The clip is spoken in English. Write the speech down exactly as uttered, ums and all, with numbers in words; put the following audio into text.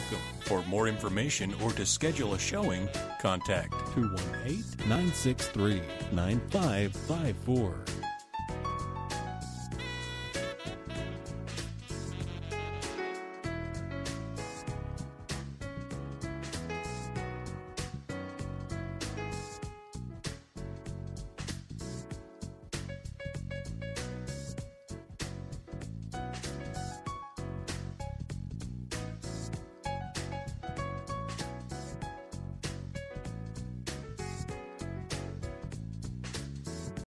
welcome. For more information or to schedule a showing, contact two one eight, nine six three, nine five five four.